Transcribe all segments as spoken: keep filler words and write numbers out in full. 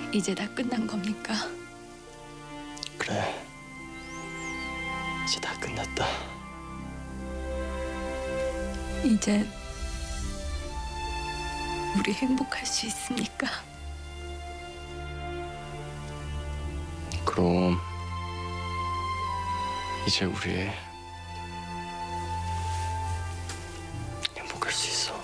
이제 다 끝난 겁니까? 그래. 이제 다 끝났다. 이제 우리 행복할 수 있습니까? 그럼 이제 우리 행복할 수 있어.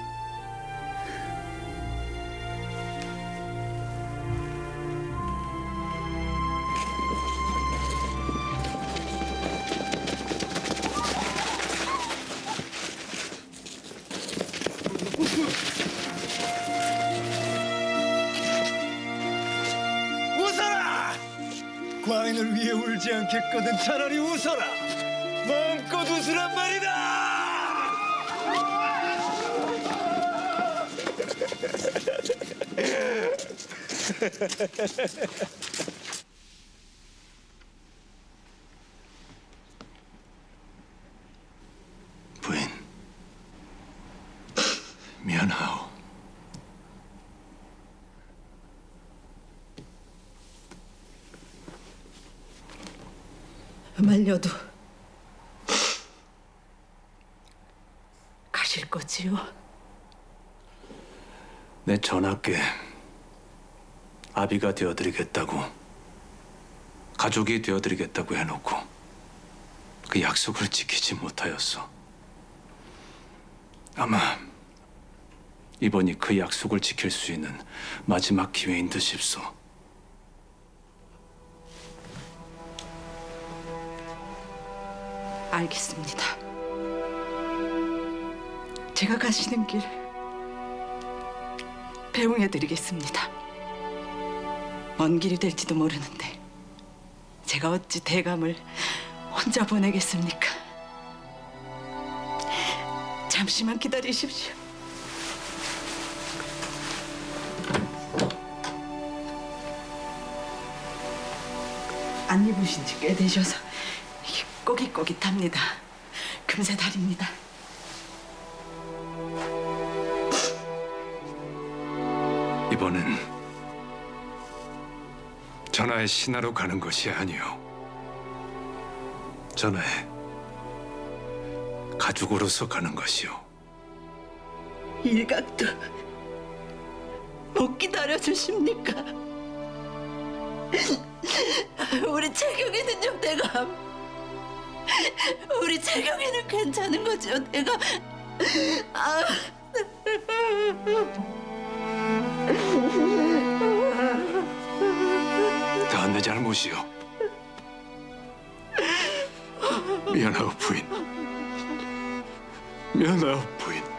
웃어라! 과인을 위해 울지 않겠거든 차라리 웃어라! 마음껏 웃으란 말이다! 부인, 미안하오. 말려도 가실 거지요? 내 전하께 아비가 되어드리겠다고, 가족이 되어드리겠다고 해놓고 그 약속을 지키지 못하였어. 아마 이번이 그 약속을 지킬 수 있는 마지막 기회인 듯 싶소. 알겠습니다. 제가 가시는 길 배웅해드리겠습니다. 먼 길이 될지도 모르는데 제가 어찌 대감을 혼자 보내겠습니까? 잠시만 기다리십시오. 안 입으신 지 꽤 되셔서 이게 꼬깃꼬깃합니다. 금세 다립니다. 이번은 전하의 신하로 가는 것이 아니오. 전하의 가족으로서 가는 것이오. 일각도 못 기다려주십니까? 우리 채경이는요, 대감. 우리 채경이는 괜찮은 거죠, 대감. 아. 다 내 잘못이오. 미안하오 부인. 미안하오 부인.